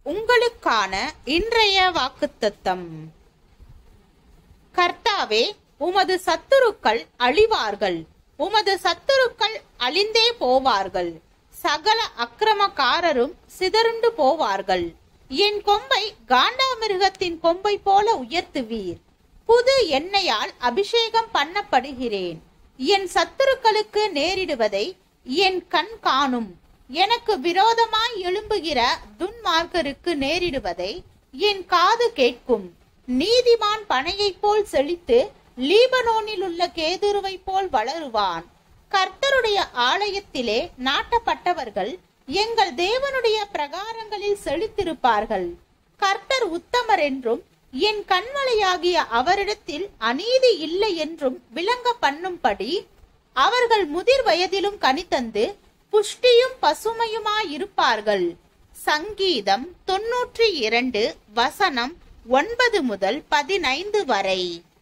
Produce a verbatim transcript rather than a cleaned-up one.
உங்களுக்கான இன்றைய வாக்குத்தத்தம். கர்த்தாவே, உமது சத்துருக்கள் அழிவார்கள், உமது சத்துருக்கள் அழிந்தே போவார்கள், சகல அக்கிரமக்காரரும் சிதறுண்டு போவார்கள். என் கொம்பை காண்டாமிருகத்தின் கொம்பை போல உயர்த்துவீர். புது எண்ணெயால் அபிஷேகம் பண்ணப்படுகிறேன். என் சத்துருக்களுக்கு நேரிடுவதை என் கண் காணும். எனக்கு விரோதமாய் எழும்புகிற துன்மார்க்கருக்கு நேரிடுவதை என் காது கேட்கும். நீதிமான் பனையை போல் செழித்து லீபனோனில் உள்ள கேதுருவை போல் வளருவான். கர்த்தருடைய ஆலயத்திலே நாட்டப்பட்டவர்கள் எங்கள் தேவனுடைய பிரகாரங்களில் செழித்திருப்பார்கள். கர்த்தர் உத்தமர் என்றும் என் கண்மலையாகிய அவரிடத்தில் அநீதி இல்லை என்றும் விளங்க பண்ணும்படி அவர்கள் முதிர் வயதிலும் கனிதந்து புஷ்டியும் பசுமையுமாயிருப்பார்கள். சங்கீதம் தொன்னூற்றி இரண்டு வசனம் ஒன்பது முதல் பதினைந்து வரை.